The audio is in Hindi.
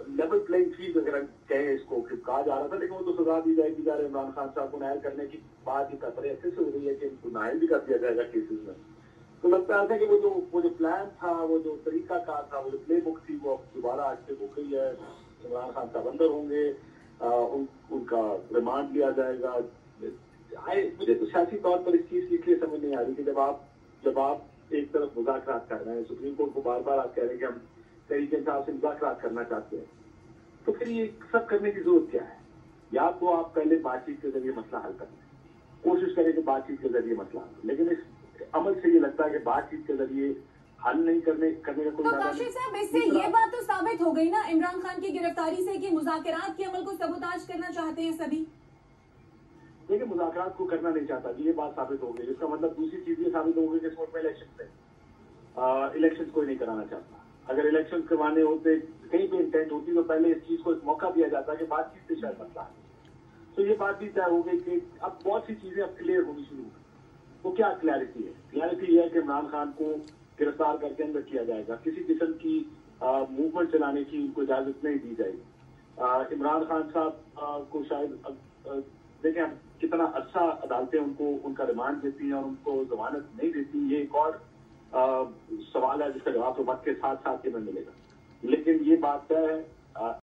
लेवल प्लेइंग फील्ड अगर कहें इसको कहा जा रहा था, लेकिन वो तो सजा दी जाएगी जा रहे इमरान खान साहब को नायल करने की बात ही बड़े अच्छे से हो रही है कि इनको नायल भी कर दिया जाएगा केसेस में। तो लगता है कि वो जो प्लान था, वो जो तरीका कार था, वो जो प्ले बुक थी, वो दोबारा आज से हो गई है। इमरान खान साहब अंदर होंगे, उनका रिमांड लिया जाएगा। मुझे तो सियासी तौर पर इस चीज की इसलिए समझ नहीं आ रही कि जब आप एक तरफ मुज़ाकरात कर रहे हैं, सुप्रीम कोर्ट को बार बार आप कह रहे हैं कि हम तरीके साहब से मुज़ाकरात करना चाहते हैं, तो फिर ये सब करने की जरूरत क्या है? या तो आप पहले बातचीत के जरिए मसला हल करें, कोशिश करें कि बातचीत के जरिए मसला हल, लेकिन इस अमल से ये लगता है कि बातचीत के जरिए हल नहीं करने का कोई तो काशिफ साहब, इससे ये बात तो साबित हो गई ना इमरान खान की गिरफ्तारी से कि मुज़ाकरात के अमल को सबूताज करना चाहते हैं सभी। देखिए, मुज़ाकरात को करना नहीं चाहता, ये बात साबित हो गई। इसका मतलब दूसरी चीज ये साबित हो गई कि इस वक्त में इलेक्शन कोई नहीं कराना चाहता। अगर इलेक्शन करवाने होते, कहीं पे इंटेंट होती, तो पहले इस चीज को एक मौका दिया जाता कि बातचीत से शायद मसला है। तो ये बात भी तय हो गई कि अब बहुत सी चीजें अब क्लियर होनी शुरू हो गई। तो क्या क्लैरिटी है? क्लैरिटी यह है कि इमरान खान को गिरफ्तार करके अंदर किया जाएगा, किसी किस्म की मूवमेंट चलाने की उनको इजाजत नहीं दी जाएगी। इमरान खान साहब को शायद देखें अब कितना अच्छा अदालतें उनका रिमांड देती हैं और उनको जमानत नहीं देती, ये एक और सवाल है जिसका जवाब तो वक्त के साथ साथ में मिलेगा। लेकिन ये बात है